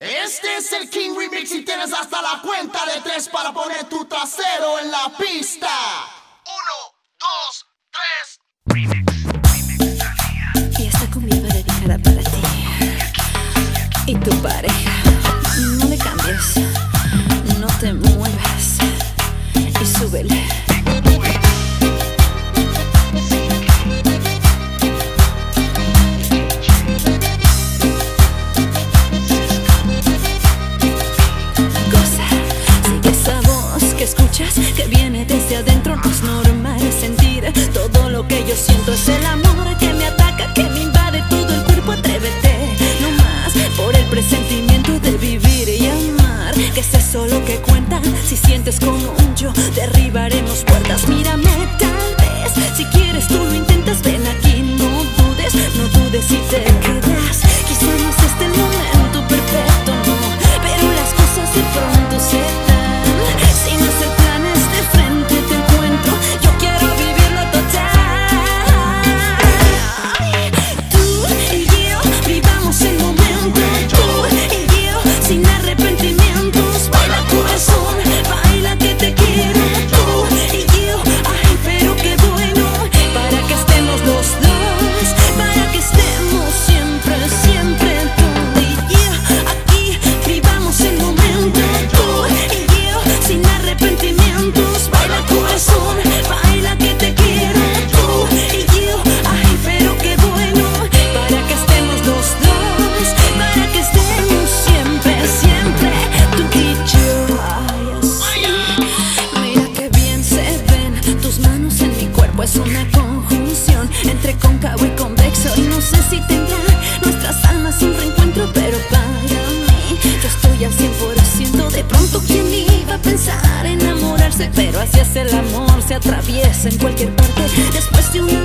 Este es el King Remix y tienes hasta la cuenta de 3 para poner tu trasero en la pista. 1, 2, 3. Remix. Y esta cumbia va dedicada para ti y tu pareja. No le cambies, no te muevas y súbele. Escuchas que viene desde adentro, no es normal sentir todo lo que yo siento. Es el amor que me ataca, que me invade todo el cuerpo. Atrévete, no más por el presentimiento de vivir y amar, que es eso lo que cuenta. Si sientes como yo, derribaremos puertas. Mírame, tal vez, si quieres tú lo intentas. Ven aquí, no dudes si te quedas. Quizá no es este el momento perfecto, no, pero las cosas de pronto se dan. Si no es el plan, es de frente te encuentro. Yo quiero vivirlo total. Tú y yo vivamos el momento. Tú y yo sin arrepentimientos. Baila corazón, baila que te quiero. Tú y yo, ay pero qué bueno. Para que estemos los dos, para que estemos siempre, siempre. Tú y yo aquí vivamos el momento. Tú y yo sin arrepentimientos, baila corazón, baila que te quiero. Tú y yo, ay pero qué bueno. Para que estemos los dos, para que estemos siempre, siempre. Tú y yo, ay así. Mira qué bien se ven tus manos en mi cuerpo. Es una conjunción entre cóncavo y convexo. Y no sé si tendrán nuestras almas un reencuentro, pero para mí yo estoy al 100%. De pronto quién iba a pensar enamorarse, pero así es el amor, se atraviesa en cualquier parte. Después de una